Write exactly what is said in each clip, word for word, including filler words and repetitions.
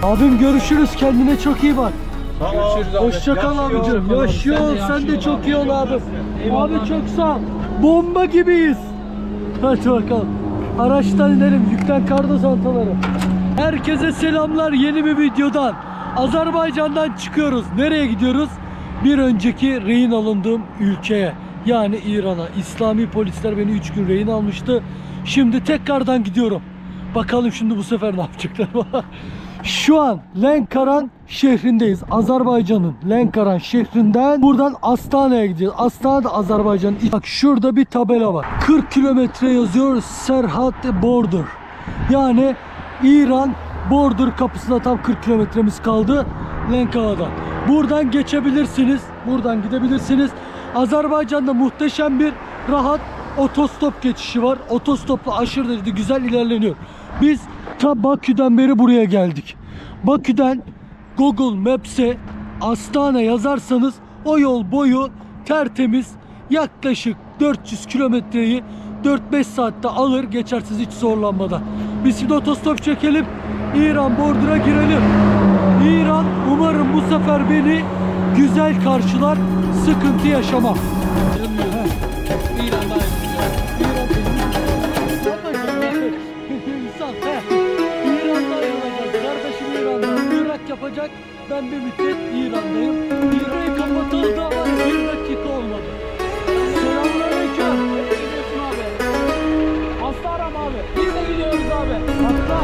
Abim görüşürüz, kendine çok iyi bak. Görüşürüz abi. Hoşça kal abicim. Yaşıyor ol, sen de çok iyi ol abi. Abi çok sağ ol. Bomba gibiyiz. Hadi bakalım. Araçtan inelim, yüklen karda çantaları. Herkese selamlar, yeni bir videodan. Azerbaycan'dan çıkıyoruz. Nereye gidiyoruz? Bir önceki rehin alındığım ülkeye, yani İran'a. İslami polisler beni üç gün rehin almıştı. Şimdi tekrardan gidiyorum. Bakalım şimdi bu sefer ne yapacaklar. Şu an Lenkaran şehrindeyiz. Azerbaycan'ın Lenkaran şehrinden buradan Astana'ya gideceğiz. Astana da Azerbaycan'ın. Bak şurada bir tabela var. kırk kilometre yazıyor. Serhat Border. Yani İran border kapısına tam kırk kilometremiz kaldı Lenkaran'dan. Buradan geçebilirsiniz. Buradan gidebilirsiniz. Azerbaycan'da muhteşem bir rahat otostop geçişi var. Otostopla aşırı derecede güzel ilerleniyor. Biz ta Bakü'den beri buraya geldik. Bakü'den Google Maps'e Astana yazarsanız o yol boyu tertemiz, yaklaşık dört yüz kilometreyi dört beş saatte alır geçersiniz hiç zorlanmadan. Biz şimdi otostop çekelim, İran border'a girelim. İran umarım bu sefer beni güzel karşılar, sıkıntı yaşamam. Yapacak. Ben bir müddet İran'dayım. İran'ı kapatıldı ama bir dakika olmadı. Selamünaleyküm. Nereye gidiyorsun abi? Astana mı abi? Biz de gidiyoruz abi. Hatta.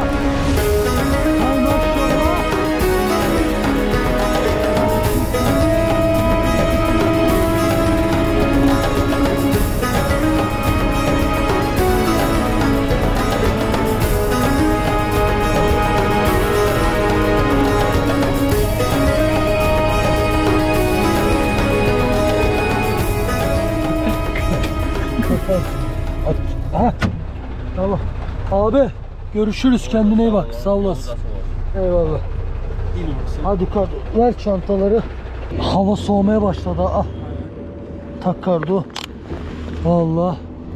Ha, tamam. Abi görüşürüz, kendine iyi bak, sağ olasın. Eyvallah. Hadi kar, ver çantaları. Hava soğumaya başladı. Ah. Tak kardo. Vallahi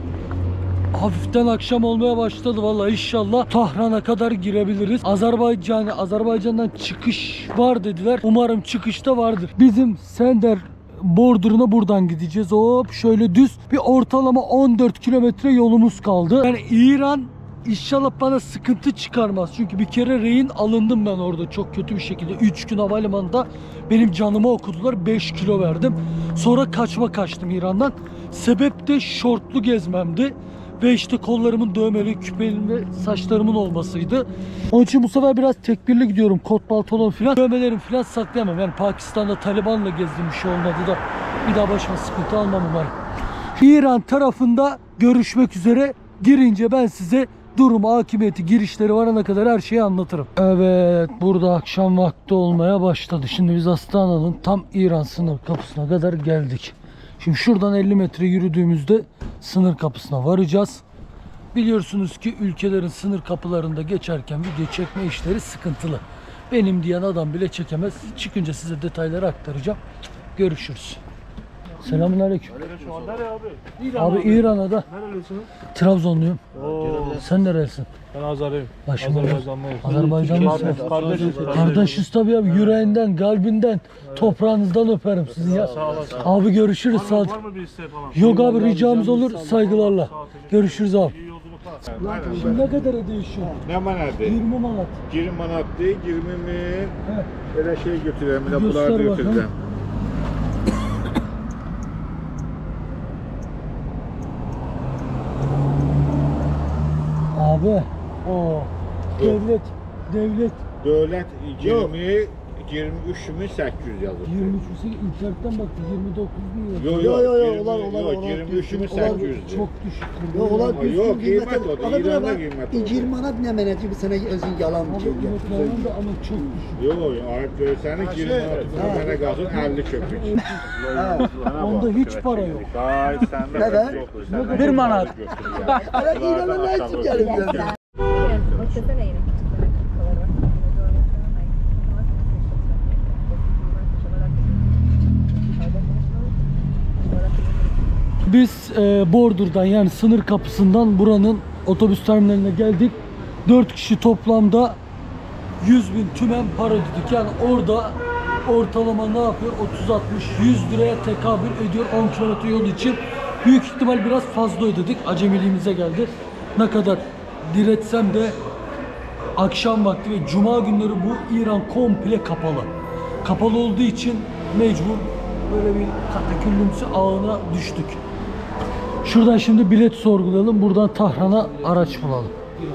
hafiften akşam olmaya başladı vallahi, inşallah Tahran'a kadar girebiliriz. Azerbaycan Azerbaycan'dan çıkış var dediler. Umarım çıkışta vardır. Bizim Sender border'ına buradan gideceğiz. Hop şöyle düz bir ortalama on dört kilometre yolumuz kaldı. Yani İran inşallah bana sıkıntı çıkarmaz. Çünkü bir kere rehin alındım ben orada çok kötü bir şekilde. üç gün havalimanında benim canımı okudular. beş kilo verdim. Sonra kaçma kaçtım İran'dan. Sebep de şortlu gezmemdi. Ve işte kollarımın dövmeli, küpelim ve saçlarımın olmasıydı. Onun için bu sefer biraz tekbirli gidiyorum. Kot pantolon falan. Dövmelerimi falan saklayamam. Yani Pakistan'da Taliban'la gezdiğim bir şey olmadı da bir daha başıma sıkıntı almam umarım. İran tarafında görüşmek üzere. Girince ben size durumu, hakimiyeti, girişleri varana kadar her şeyi anlatırım. Evet, burada akşam vakti olmaya başladı. Şimdi biz Astana'nın tam İran sınır kapısına kadar geldik. Şimdi şuradan elli metre yürüdüğümüzde sınır kapısına varacağız. Biliyorsunuz ki ülkelerin sınır kapılarında geçerken video çekme işleri sıkıntılı. Benim diyen adam bile çekemez. Çıkınca size detayları aktaracağım. Görüşürüz. Selamünaleyküm. Nereye abi? İran abi, abi İran'a da. Nerelisin? Trabzonluyum. Oo. Sen nerelisin? Ben Azerbaycanlıyım. Azerbaycanlıyım. Azerbaycanlısın. Kardeşiz. Kardeşiz tabii abi. Yüreğinden, kalbinden, toprağınızdan öperim sizi ya. Sağ olasın. Abi görüşürüz. Var mı, var mı bir isteği falan? Yok abi, ricamız olur saygılarla. Görüşürüz abi. İyi yolculuklar. Şimdi ne kadar ödüyorsun? Ne manatı? yirmi manat. yirmi manat değil, yirmi min. Böyle şey götürüyorum, bir de Göster bunları da bakalım. götüreceğim. Abi, o devlet, devlet Devlet yirmi, yirmi üç min səkkiz yüz yazır. yirmi üç bin internetten baktı, yirmi dokuz bin Yok lira. yok, yo, yirmi, ulan, ulan, yok, ulan, yirmi üç bin ulan, səkkiz yüz. Çok düşük. Yok ulan Yok, düzgün kıymet kıymeti. o da, Ama İran'da buna kıymet o da. yirmi manat ne meneti bir sene özün yalan bir şey Abi yaptı. da ama çok düşük. Yok, ayıp görsənik yirmi manatına mənə qalsın əlli köpük. Onda hiç para yok. Ay, səndə Nədən? yoxdur. səndə Bir manat. Ara İran'a ne için gelin ben? Biz e, Bordur'dan, yani sınır kapısından buranın otobüs terminaline geldik. dört kişi toplamda yüz bin tümen para ödedik. Yani orada ortalama ne yapıyor? otuz altmış yüz liraya tekabül ediyor on kilometre yol için. Büyük ihtimal biraz fazla ödedik. Acemiliğimize geldi. Ne kadar diretsem de akşam vakti ve cuma günleri bu İran komple kapalı. Kapalı olduğu için mecbur böyle bir katakullümsü ağına düştük. Şuradan şimdi bilet sorgulayalım. Buradan Tahran'a araç bulalım.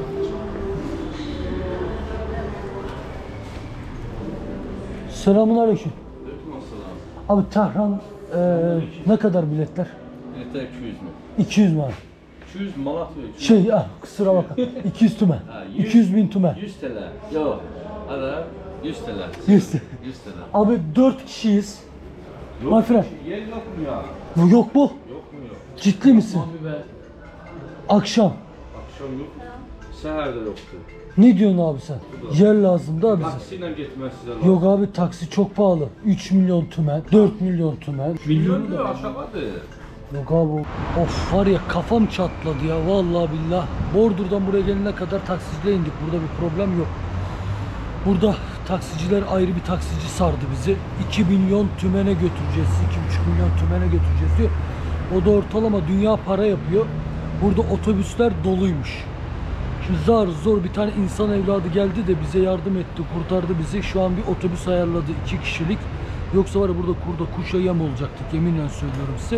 Selamünaleyküm. Abi Tahran e, ne kadar biletler? Biletler iki yüz mü? iki yüz mü abi? iki yüz Malatya. iki yüz. Şey ah, kusura bakma. iki yüz tümen. Ha, yüz. iki yüz bin tümen. yüz T L. Yok. Ara yüz T L. yüz. yüz T L. Abi dört kişiyiz. My friend. Yer yok mu ya? Bu yok bu. Yok mu yok? Ciddi misin? Abi be. Akşam. Akşam yok. Seher de yoktu. Ne diyorsun abi sen? Yer lazım da bize. Taksiyle gitmez size lazım. Yok abi taksi çok pahalı. üç milyon tümen, dört milyon tümen. Milyon diyor aşağıdadır. Yok abi. Of var ya kafam çatladı ya vallahi billah. Bordur'dan buraya gelene kadar taksicilere indik. Burada bir problem yok. Burada taksiciler ayrı bir taksici sardı bizi. iki milyon tümene götüreceğiz. iki buçuk milyon tümene götüreceğiz diyor. O da ortalama dünya para yapıyor. Burada otobüsler doluymuş. Şimdi zar zor bir tane insan evladı geldi de bize yardım etti, kurtardı bizi. Şu an bir otobüs ayarladı iki kişilik. Yoksa var ya burada kurda kuşa yem olacaktık, yeminle söylüyorum size.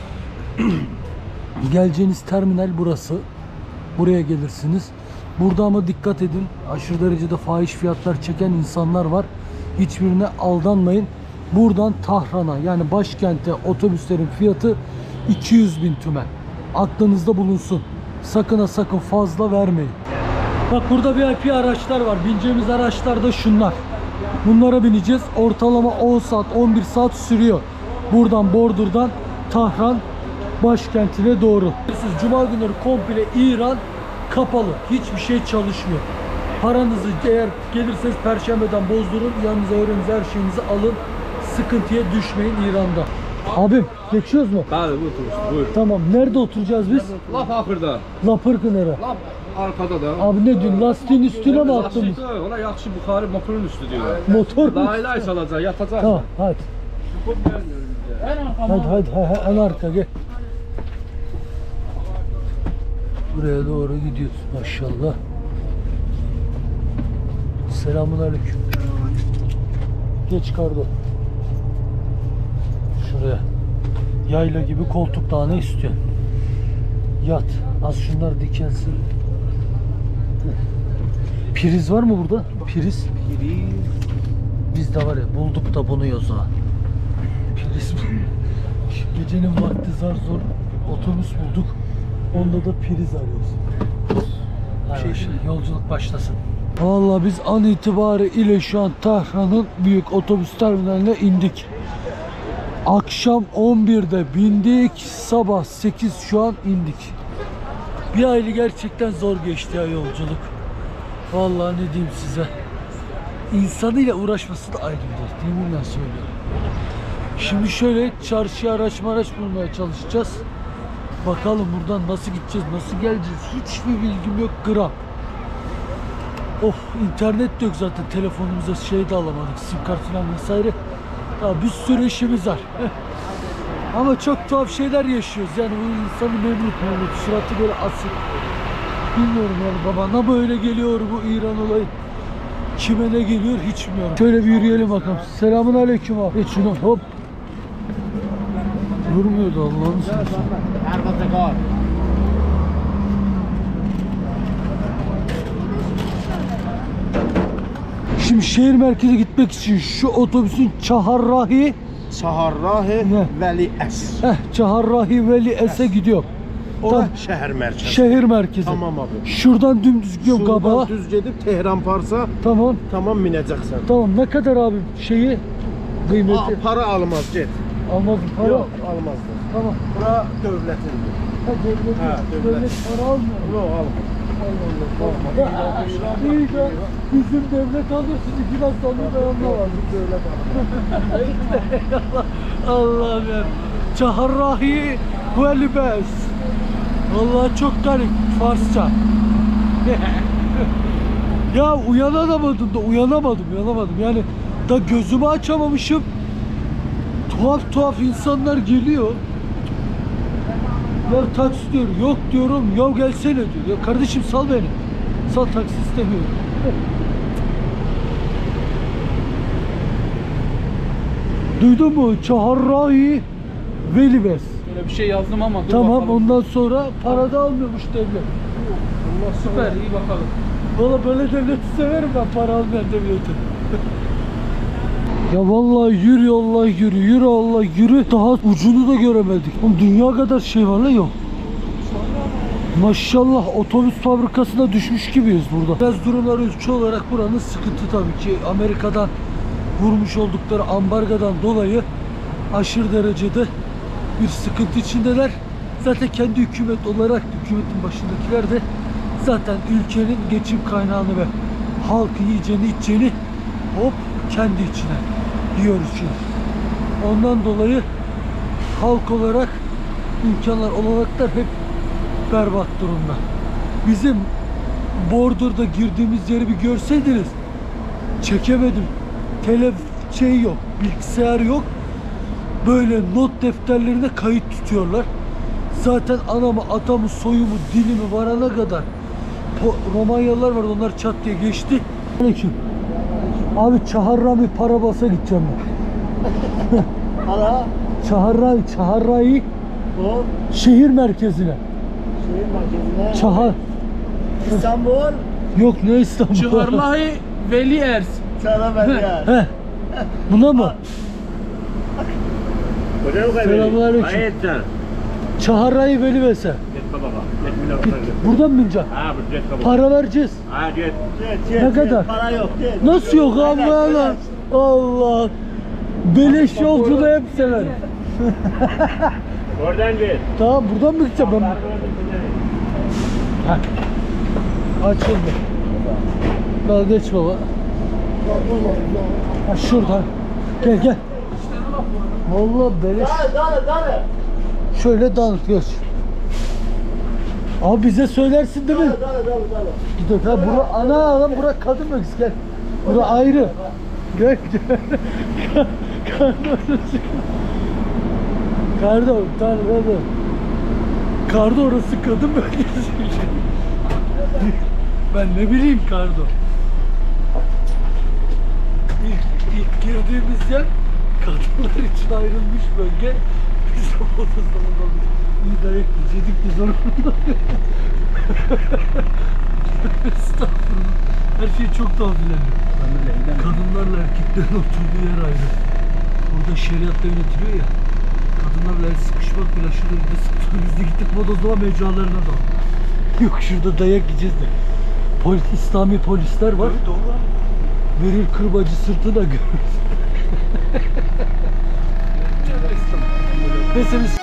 Geleceğiniz terminal burası. Buraya gelirsiniz. Burada ama dikkat edin. Aşırı derecede fahiş fiyatlar çeken insanlar var. Hiçbirine aldanmayın. Buradan Tahran'a yani başkente otobüslerin fiyatı iki yüz bin tümen. Aklınızda bulunsun. Sakın ha sakın fazla vermeyin. Bak burada V I P araçlar var. Bineceğimiz araçlar da şunlar. Bunlara bineceğiz. Ortalama on saat on bir saat sürüyor. Buradan Bordur'dan Tahran başkentine doğru. Siz cuma günleri komple İran kapalı. Hiçbir şey çalışmıyor. Paranızı eğer gelirseniz perşembeden bozdurun. Yanınıza öğreninize her şeyinizi alın. Sıkıntıya düşmeyin İran'da. Abim geçiyoruz mu? Bəli, bu oturursun. Buyur. Tamam. Nerede oturacağız biz? Laf axırda. Lapırkı nere? Laf arkada da. Abi ne diyorsun? Lastiğin üstüne mi attın? Lastik yok, ona yaxşı buxarı motorun üstü diyorlar. Motor mu? Lay lay salacaq, yatacaq. Tamam hadi. Hadi hadi hadi en arka gel. Buraya doğru gidiyoruz maşallah. Selamünaleyküm. Geç kardo. Şuraya. Yayla gibi koltuk daha ne istiyorsun? Yat. Az şunlar dikelsin. Priz var mı burada? Priz. Biz de var ya bulduk da bunu yoza. Priz. Gecenin vakti zar zor otobüs bulduk. Onda da priz arıyoruz. Hadi şey, yolculuk başlasın. Vallahi biz an itibariyle şu an Tahran'ın büyük otobüs terminaline indik. Akşam on birde bindik, sabah sekiz şu an indik. Bir aylı gerçekten zor geçti ya yolculuk. Vallahi ne diyeyim size. İnsanıyla uğraşması da ayrı bir dert. Değil mi ben söylüyorum. Şimdi şöyle çarşıya araç maraç bulmaya çalışacağız. Bakalım buradan nasıl gideceğiz, nasıl geleceğiz. Hiçbir bilgim yok gram. Of internet de yok zaten telefonumuza şey de alamadık. Sim kart falan vesaire. Daha bir sürü işimiz var. Ama çok tuhaf şeyler yaşıyoruz. Yani bu insanı memnun memnun. Suratı böyle asık. Bilmiyorum yani babana böyle geliyor bu İran olayı. Kime ne geliyor hiç bilmiyorum. Şöyle bir yürüyelim bakalım. Selamun aleyküm abi. Geç şunu hop. Durmuyordu Allah'ını seversen. Şimdi şehir merkeze gitmek için şu otobüsün Çaharrahi Çaharrahi Ne? Veli Es. Heh, Çaharrahi Veli Es'e gidiyor. O Tam da şehir merkezi. şehir merkezi. Tamam abi. Şuradan dümdüz gidiyorum Şuradan kabağa. düz gedib Tehran Parsa Tamam. tamam minəcəksən. Tamam ne kadar abi şeyi kıymeti? Aa, para almaz get. Almaz para. Yox, almazdı. Tamam. Bura dövlətindir. Ha, devlet, Ha, devlet. devlet. para almıyor. Yox, almaz. Allah Allah. Tamam. İyi de bizim devlet alıyor sizi biraz alıyor ben onunla var. Dövlət almaz. Allah'ım ya. Çaharrahi ve libes. Vallahi çok garip Farsça. Ya uyanamadım da uyanamadım uyanamadım yani da gözümü açamamışım. Tuhaf tuhaf insanlar geliyor. Ya taksi diyor, yok diyorum, ya gelsene diyor. Ya kardeşim sal beni. Sal, taksi istemiyorum. Duydun mu? Çaharrahi Velibes. Böyle bir şey yazdım ama dur Tamam, bakalım. ondan sonra para da almıyormuş devlet. Allah süper, iyi bakalım. Valla böyle devleti severim ben, para almayan devleti. Ya vallahi yürü Allah yürü, yürü Allah yürü. Daha ucunu da göremedik. Oğlum dünya kadar şey var la, yok. Maşallah otobüs fabrikasına düşmüş gibiyiz burada. Biraz durumlar ülke olarak buranın sıkıntı tabii ki. Amerika'dan vurmuş oldukları ambargodan dolayı aşırı derecede bir sıkıntı içindeler. Zaten kendi hükümet olarak hükümetin başındakiler de zaten ülkenin geçim kaynağını ve halkı yiyeceğini içeceğini hop kendi içine yiyoruz şimdi. Ondan dolayı halk olarak, imkanlar olarak da hep berbat durumda. Bizim Border'da girdiğimiz yeri bir görseydiniz, çekemedim. Tele şey yok, bilgisayar yok. Böyle not defterlerine kayıt tutuyorlar. Zaten anamı, atamı, soyumu, dilimi varana kadar Romanyalılar vardı, onlar çat diye geçti. Aleyküm. Abi Çaharrami para basa gideceğim ben. Para. Çaharrami, Çaharrami O şehir merkezine. şehir merkezine. Çahar. İstanbul. Yok, ne İstanbul? Çığırlahi Veli Ers. Sana ben ya. He. Buna mı? Selamünaleyküm. Hayırdır? Çaharrami Velibes'e. Buradan mı bineceğim? Ha, bu jet kabul. Para vereceğiz. Ha, jet. Jet, jet, Ne jet. kadar? Para yok. Jet. Nasıl yok abi Beleş, lan? beleş. Allah. Beleş yolculuğu hep sever. Oradan jet. Tamam, buradan mı gideceğim ben? Heh. Açıldı. Gel geç baba. Ha, şuradan. Gel gel. Vallahi beleş. Dale, dale, dale. Şöyle dağıt geç. Abi bize söylersin değil mi? Dale, dale, dale. Gidiyor. Ha bura ana lan, bura kadın mı, gel. Bura ayrı. Gel gel. Kardo, kardo. Kardo orası kadın bölgesi. Ben ne bileyim Kardo. İlk, ilk girdiğimiz yer kadınlar için ayrılmış bölge. Biz de otostopla iyi dayak yiyecektik biz orada. Estağfurullah. Her şey çok tahminleniyor. Kadınlarla erkeklerin oturduğu yer ayrı. Burada şeriatla yönetiliyor ya. Kadınlarla el sıkışmak bile, şurada bir de sıkışmak. Biz de gittik bodozlama mecralarına da. Yok, şurada dayak yiyeceğiz de. Polis, İslami polisler var. Verir kırbacı sırtına görür. Neyse biz...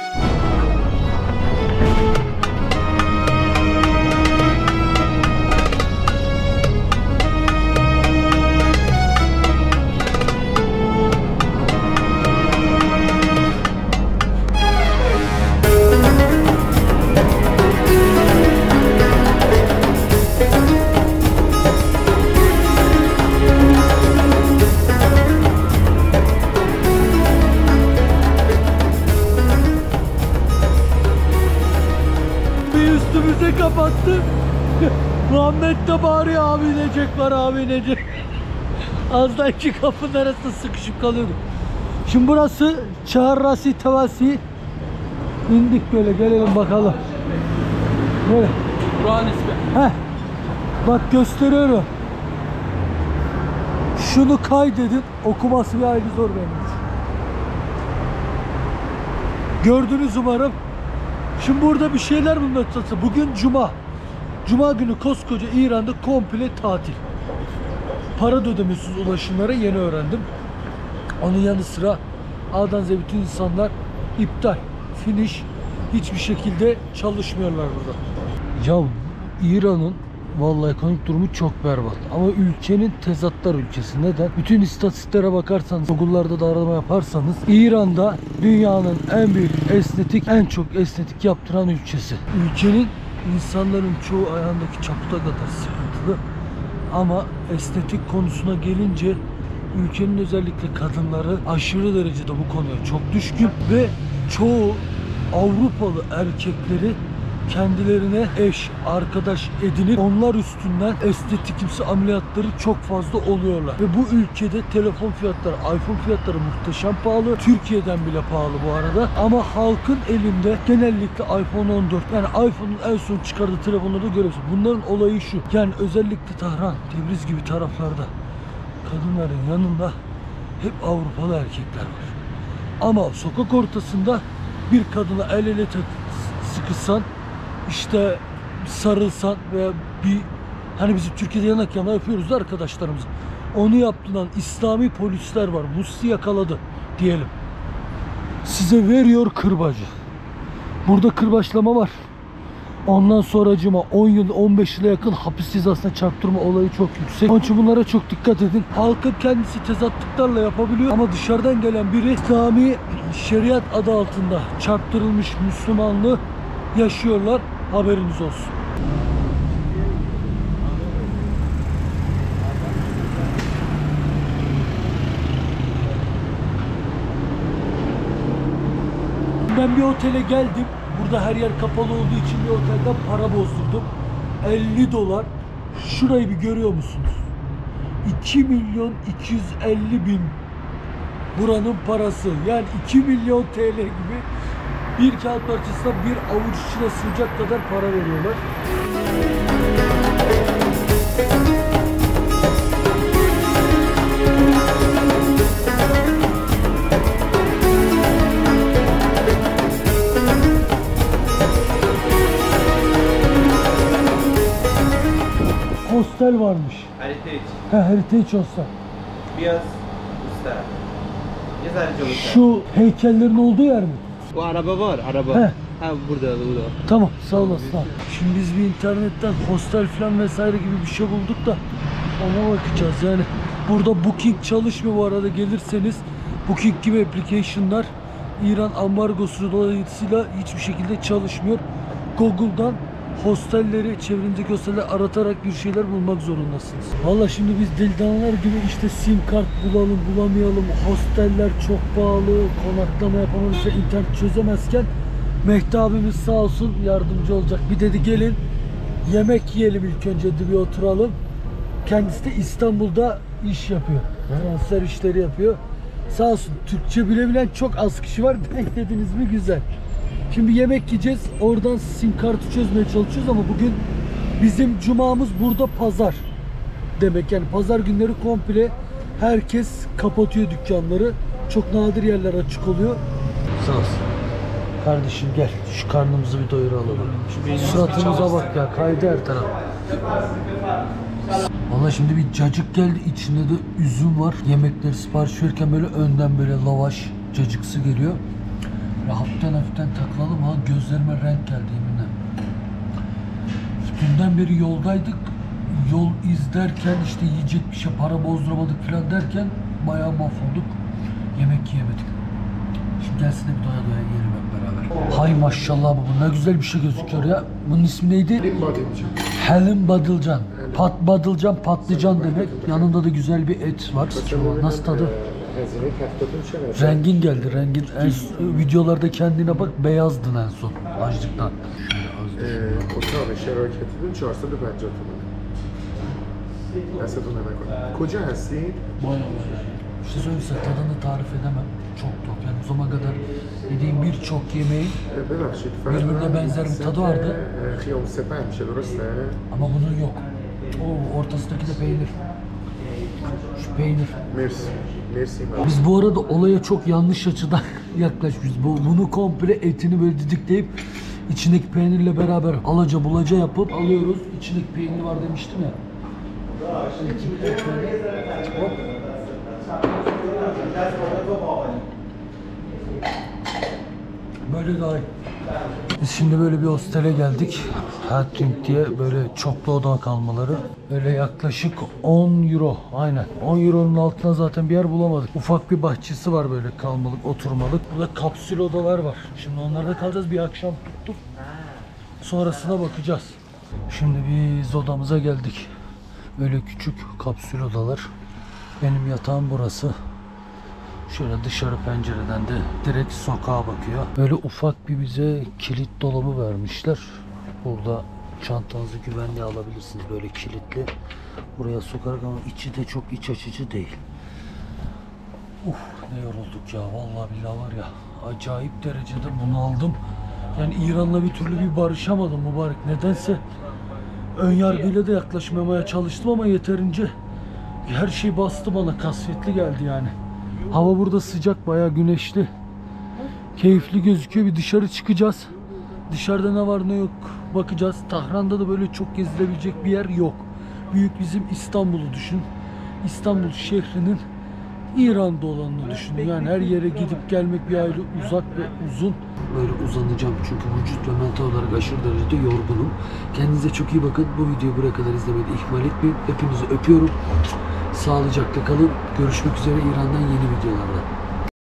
üstümüze kapattı. Muhammed de bağırıyor, abi inecek var, abi inecek. Az da iki kapının arasında sıkışıp kalıyorduk. Şimdi burası Çaharrasi Tavasi. İndik böyle, gelelim bakalım. Böyle. Buranın ismi. Heh. Bak gösteriyorum. Şunu kaydedin. Okuması bir ayrı zor benim için. Gördünüz umarım. Şimdi burada bir şeyler bulmaya çalışacağım. Bugün Cuma. Cuma günü koskoca İran'da komple tatil. Para da ödemiyorsunuz ulaşımlara, yeni öğrendim. Onun yanı sıra A'dan Z'ye bütün insanlar iptal, finish, hiçbir şekilde çalışmıyorlar burada. Ya İran'ın vallahi ekonomik durumu çok berbat. Ama ülkenin tezatlar ülkesi. Neden? Bütün istatistiklere bakarsanız, Google'larda da arama yaparsanız, İran'da dünyanın en büyük estetik, en çok estetik yaptıran ülkesi. Ülkenin insanların çoğu ayağındaki çaputa kadar sıkıntılı. Ama estetik konusuna gelince ülkenin özellikle kadınları aşırı derecede bu konuya çok düşkün ve çoğu Avrupalı erkekleri kendilerine eş, arkadaş edinip onlar üstünden estetikimsi ameliyatları çok fazla oluyorlar. Ve bu ülkede telefon fiyatları, iPhone fiyatları muhteşem pahalı. Türkiye'den bile pahalı bu arada. Ama halkın elinde genellikle iPhone on dört. Yani iPhone'un en son çıkardığı telefonları görüyorsun. Bunların olayı şu. Yani özellikle Tahran, Tebriz gibi taraflarda kadınların yanında hep Avrupalı erkekler var. Ama sokak ortasında bir kadına el ele sıkışsan, işte sarılsan veya bir hani bizim Türkiye'de yanak yana yapıyoruz da arkadaşlarımız. Onu yaptıran İslami polisler var. Musti yakaladı diyelim. Size veriyor kırbacı. Burada kırbaçlama var. Ondan sonracıma on yıl on beş yıla yakın hapis cezasına çarptırma olayı çok yüksek. Onun için bunlara çok dikkat edin. Halkın kendisi tezatlıklarla yapabiliyor ama dışarıdan gelen biri İslami şeriat adı altında çarptırılmış Müslümanlığı yaşıyorlar. Haberiniz olsun. Ben bir otele geldim. Burada her yer kapalı olduğu için bir otelden para bozdurdum. elli dolar. Şurayı bir görüyor musunuz? iki milyon iki yüz elli bin buranın parası. Yani iki milyon T L gibi bir kağıt parçasına bir avuç içine sığacak kadar para veriyorlar. Hostel varmış. Heritage. Ha, Heritage Hostel. Biraz usta. Yazar çalışıyor. Şu heykellerin olduğu yer mi? Bu araba var, araba. He. Ha burada, burada. Tamam, sağ olasın. Şimdi biz bir internetten hostel falan vesaire gibi bir şey bulduk da ona bakacağız. Yani burada Booking çalışmıyor bu arada, gelirseniz Booking gibi application'lar İran ambargosu dolayısıyla hiçbir şekilde çalışmıyor. Google'dan hostelleri, çevrenizdeki hostelleri aratarak bir şeyler bulmak zorundasınız. Valla şimdi biz delidanlar gibi işte sim kart bulalım, bulamayalım, hosteller çok pahalı, konaklama yapamıyoruz, internet çözemezken Mehdi abimiz sağ olsun yardımcı olacak. Bir dedi gelin yemek yiyelim, ilk önce de bir oturalım. Kendisi de İstanbul'da iş yapıyor. Transfer işleri yapıyor. Sağ olsun, Türkçe bilebilen çok az kişi var. Denk dediniz mi güzel. Şimdi yemek yiyeceğiz. Oradan sim kartı çözmeye çalışıyoruz ama bugün bizim cumamız burada pazar. Demek yani pazar günleri komple herkes kapatıyor dükkanları. Çok nadir yerler açık oluyor. Sağ olsun. Kardeşim gel şu karnımızı bir doyuralım. Suratımıza bak ya, kaydı her taraf. Valla şimdi bir cacık geldi, içinde de üzüm var. Yemekleri sipariş verirken böyle önden böyle lavaş cacıksı geliyor. Ve hafiften hafiften takılalım, ha gözlerime renk geldi yeminle. Dünden beri yoldaydık. Yol izlerken işte yiyecek bir şey, para bozduramadık falan derken bayağı mahvolduk. Yemek yiyemedik. Şimdi gelsin de bir doya doya yiyelim hep beraber. Hay maşallah, bu ne güzel bir şey gözüküyor ya. Bunun ismi neydi? Halim Badılcan. Halim Badılcan. Pat Badılcan, patlıcan demek. Yanında da güzel bir et var. Nasıl tadı? Rengin geldi, rengin. En, videolarda kendine bak, beyazdın en son açlıktan. اتاق شراکتیتون چهارصد و پنجاه تومنه. دستتون نمیکنه. کجا هستید؟ Bir şey söyleyeyim, tadını tarif edemem. Çok tok. Yani o zamana kadar yediğim birçok yemeğin ببخشید birbirine benzer bir tadı vardı. خیام سپر میشه درسته؟ Ama bunun yok. O ortasındaki de peynir. Şu peynir. مرسی. مرسی. Biz bu arada olaya çok yanlış açıdan yaklaşmışız. Bu, bunu komple etini böyle didikleyip içindeki peynirle beraber alaca bulaca yapıp alıyoruz. İçindeki peynir var demiştim ya. Hop. Böyle daha iyi. Biz şimdi böyle bir hostele geldik. Hatting diye, böyle çoklu oda kalmaları. Böyle yaklaşık on euro. Aynen. on euronun altına zaten bir yer bulamadık. Ufak bir bahçesi var böyle kalmalık, oturmalık. Burada kapsül odalar var. Şimdi onlarda kalacağız. Bir akşam tuttuk. Sonrasına bakacağız. Şimdi biz odamıza geldik. Öyle küçük kapsül odalar. Benim yatağım burası. Şöyle dışarı pencereden de direkt sokağa bakıyor. Böyle ufak bir bize kilit dolabı vermişler. Burada çantanızı güvenliğe alabilirsiniz, böyle kilitli. Buraya sokarak, ama içi de çok iç açıcı değil. Uf, ne yorulduk ya, vallahi billahi var ya, acayip derecede bunaldım. Yani İran'la bir türlü bir barışamadım mübarek. Nedense ön yargıyla da yaklaşmamaya çalıştım ama yeterince her şey bastı bana, kasvetli geldi yani. Hava burada sıcak, bayağı güneşli. Keyifli gözüküyor. Bir dışarı çıkacağız. Dışarıda ne var ne yok bakacağız. Tahran'da da böyle çok gezilebilecek bir yer yok. Büyük bizim İstanbul'u düşün. İstanbul şehrinin İran'da olanını düşün. Yani her yere gidip gelmek bir ayrı uzak ve uzun. Böyle uzanacağım çünkü vücut ve mental olarak aşırı derecede yorgunum. Kendinize çok iyi bakın. Bu videoyu buraya kadar izlemeyi ihmal etmeyin. Hepinizi öpüyorum. Sağlıcakla kalın. Görüşmek üzere İran'dan yeni videolarda.